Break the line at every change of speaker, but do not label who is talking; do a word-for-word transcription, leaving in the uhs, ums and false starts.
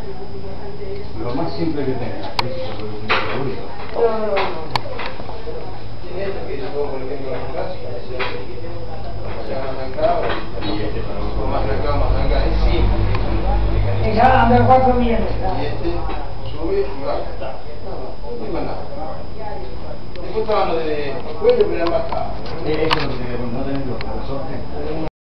Lo más simple que tengas, que es el favorito.
No, no, no. Tiene esto que yo pongo, por ejemplo, la clásica, y este para un más acá, más acá, es simple.
Esa anda cuatro millones.
Y este sube y baja, está. No, no hay más nada. Después estaban los de cuello, pero eran más caros.